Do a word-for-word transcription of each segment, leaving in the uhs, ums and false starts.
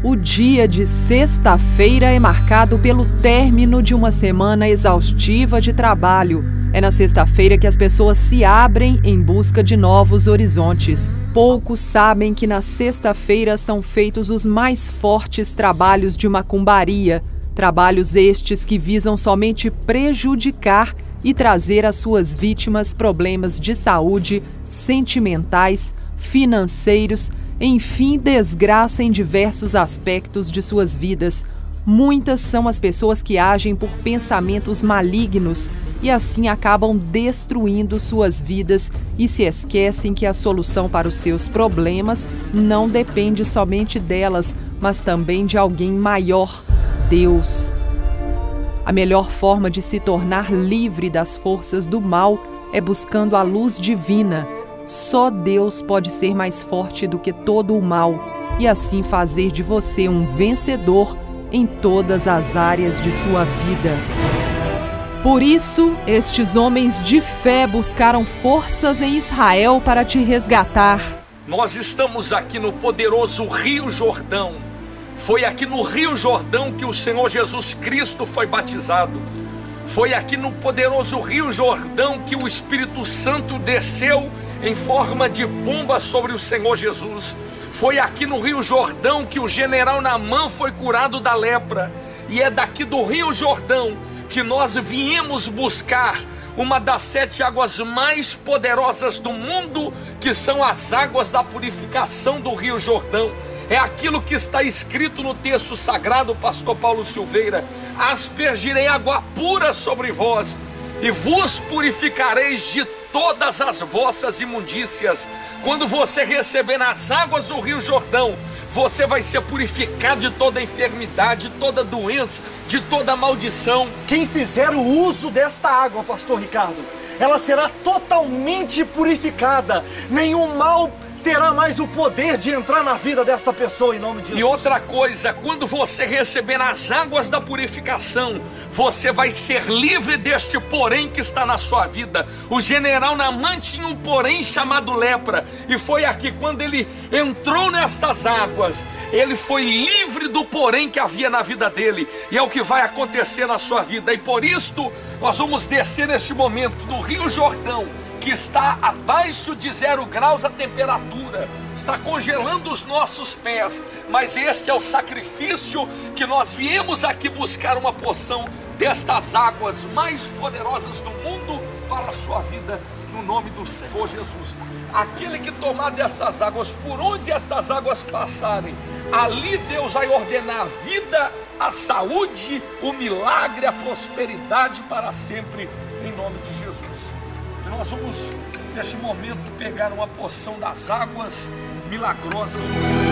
O dia de sexta-feira é marcado pelo término de uma semana exaustiva de trabalho. É na sexta-feira que as pessoas se abrem em busca de novos horizontes. Poucos sabem que na sexta-feira são feitos os mais fortes trabalhos de macumbaria. Trabalhos estes que visam somente prejudicar e trazer às suas vítimas problemas de saúde, sentimentais, financeiros, enfim, desgraça em diversos aspectos de suas vidas. Muitas são as pessoas que agem por pensamentos malignos e assim acabam destruindo suas vidas e se esquecem que a solução para os seus problemas não depende somente delas, mas também de alguém maior, Deus. A melhor forma de se tornar livre das forças do mal é buscando a luz divina. Só Deus pode ser mais forte do que todo o mal e assim fazer de você um vencedor em todas as áreas de sua vida. Por isso, estes homens de fé buscaram forças em Israel para te resgatar. Nós estamos aqui no poderoso Rio Jordão. Foi aqui no Rio Jordão que o Senhor Jesus Cristo foi batizado. Foi aqui no poderoso Rio Jordão que o Espírito Santo desceu em forma de pomba sobre o Senhor Jesus. Foi aqui no Rio Jordão que o general Naamã foi curado da lepra. E é daqui do Rio Jordão que nós viemos buscar uma das sete águas mais poderosas do mundo, que são as águas da purificação do Rio Jordão. É aquilo que está escrito no texto sagrado, pastor Paulo Silveira: aspergirei água pura sobre vós e vos purificareis de todas as vossas imundícias. Quando você receber nas águas do Rio Jordão, você vai ser purificado de toda enfermidade, de toda doença, de toda maldição. Quem fizer o uso desta água, pastor Ricardo, ela será totalmente purificada. Nenhum mal terá mais o poder de entrar na vida desta pessoa, em nome de Jesus. E outra coisa, quando você receber as águas da purificação, você vai ser livre deste porém que está na sua vida. O general Naamã tinha um porém chamado lepra, e foi aqui quando ele entrou nestas águas, ele foi livre do porém que havia na vida dele, e é o que vai acontecer na sua vida. E por isto nós vamos descer neste momento do Rio Jordão, que está abaixo de zero graus a temperatura, está congelando os nossos pés, mas este é o sacrifício que nós viemos aqui buscar, uma porção destas águas mais poderosas do mundo para a sua vida, no nome do Senhor Jesus. Aquele que tomar dessas águas, por onde essas águas passarem, ali Deus vai ordenar a vida, a saúde, o milagre, a prosperidade para sempre, em nome de Jesus. Nós vamos, neste momento, pegar uma porção das águas milagrosas do Rio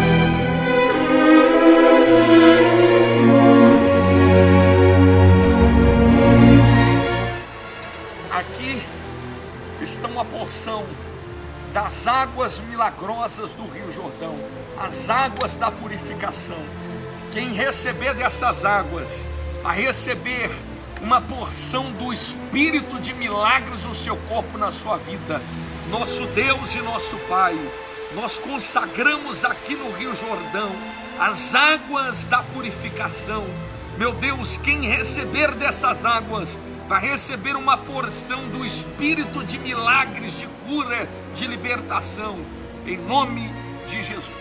Jordão. Aqui está uma porção das águas milagrosas do Rio Jordão, as águas da purificação. Quem receber dessas águas, a receber uma porção do Espírito de milagres no seu corpo, na sua vida. Nosso Deus e nosso Pai, nós consagramos aqui no Rio Jordão as águas da purificação. Meu Deus, quem receber dessas águas vai receber uma porção do Espírito de milagres, de cura, de libertação, em nome de Jesus.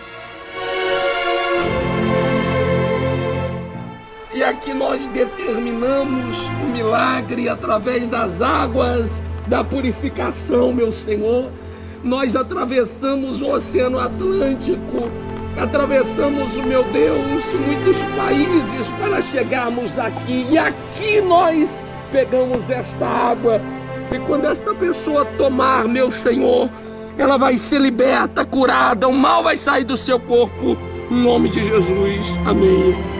E aqui nós determinamos o milagre através das águas da purificação, meu Senhor. Nós atravessamos o Oceano Atlântico, atravessamos, meu Deus, muitos países para chegarmos aqui. E aqui nós pegamos esta água. E quando esta pessoa tomar, meu Senhor, ela vai ser liberta, curada, o mal vai sair do seu corpo. Em nome de Jesus. Amém.